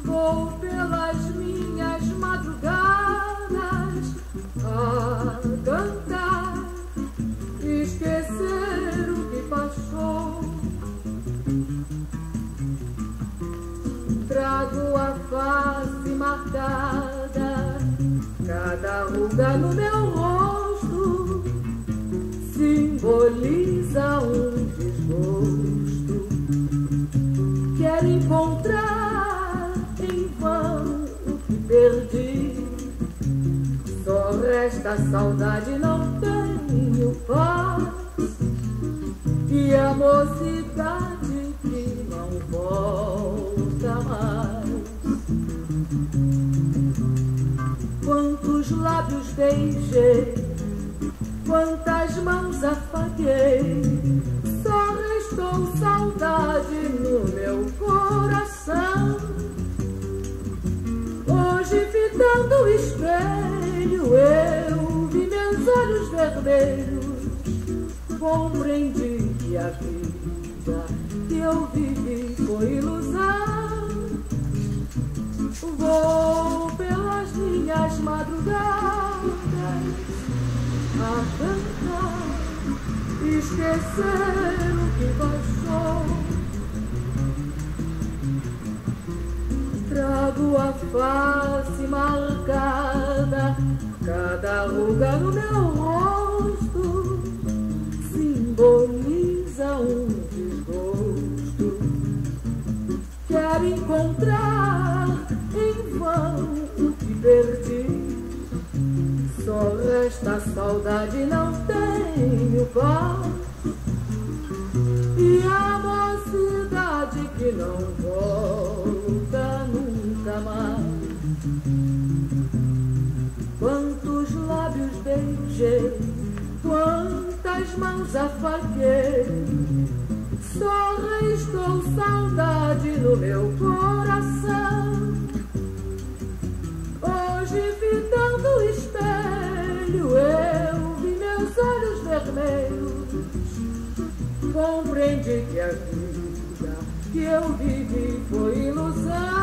Vou pelas minhas madrugadas a cantar, esquecer o que passou. Trago a face marcada, cada ruga no meu rosto simboliza um desgosto. Quero encontrar em vão o que perdi, só resta saudade, não tenho paz, e a mocidade que não volta mais. Quantos lábios beijei, quantas mãos afaguei, só restou saudade no meu coração. Hoje, fitando o espelho, eu vi meus olhos vermelhos, compreendi que a vida que eu vivi foi ilusão. Vou pelas minhas madrugadas a cantar, esquecer o que passou. Trago a face marcada, cada ruga no meu rosto simboliza um desgosto. Quero encontrar em vão o que perdi, só resta saudade, não tenho paz, e a mocidade que não volta nunca mais. Quantos lábios beijei, quantas mãos afaguei, só restou saudade no meu coração. Hoje, fitando o espelho, eu vi meus olhos vermelhos, compreendi que a vida que eu vivi foi ilusão.